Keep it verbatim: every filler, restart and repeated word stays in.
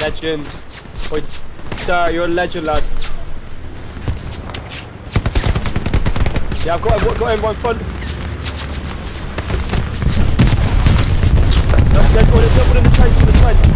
Legend. Oi, Dar, you're a legend, lad. Yeah, I've got, I've got everyone in front. No, they're going in the train to the trench.